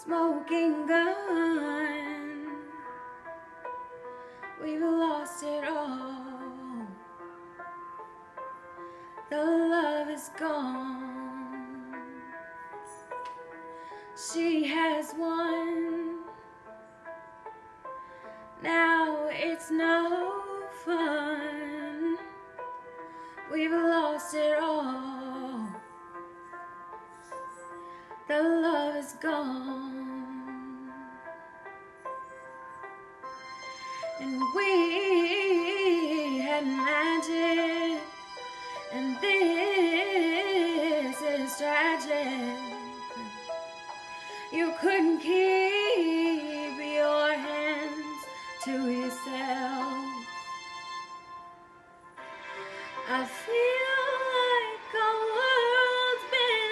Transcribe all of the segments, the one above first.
smoking gun. We've lost it all. The love is gone. She has won. Now it's no fun. We've lost it all. The love is gone. And we had magic, and this is tragic. You couldn't keep your hands to yourself. I feel like our world's been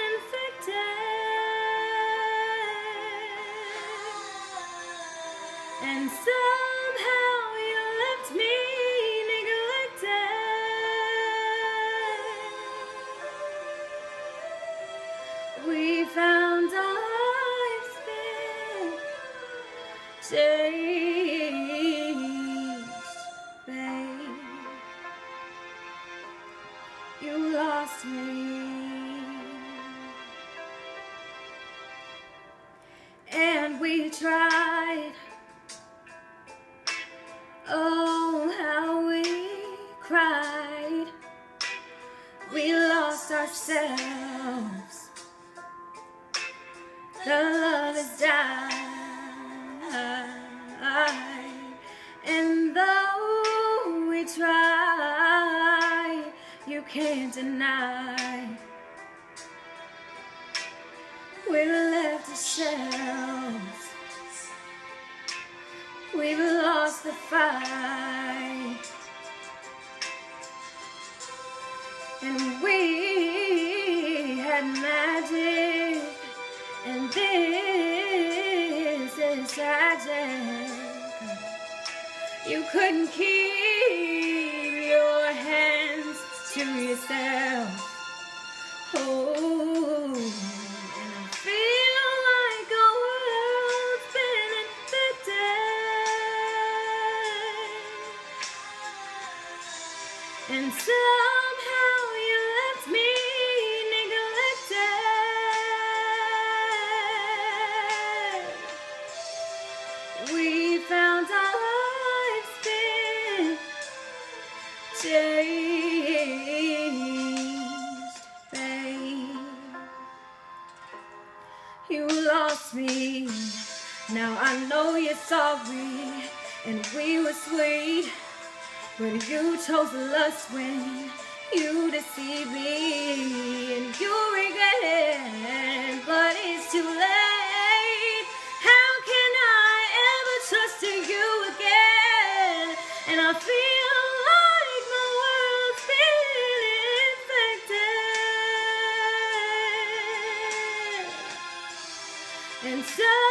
infected, and somehow you left me neglected. We found our lives been changed, babe. You lost me, and we tried. Oh, how we cried. We lost ourselves. The love has died, and though we try, you can't deny we're left ourselves. We've lost the fight, and we had magic, and this is tragic. You couldn't keep your hands to yourself. Oh, and I feel like our world's been infected, and somehow you left me neglected. We found our lives been changed, babe. You lost me. Now I know you're sorry, and we were sweet, but you chose lust when you deceived me, and you regret it, but it's too late. How can I ever trust you again? And I feel like my world's been infected, and so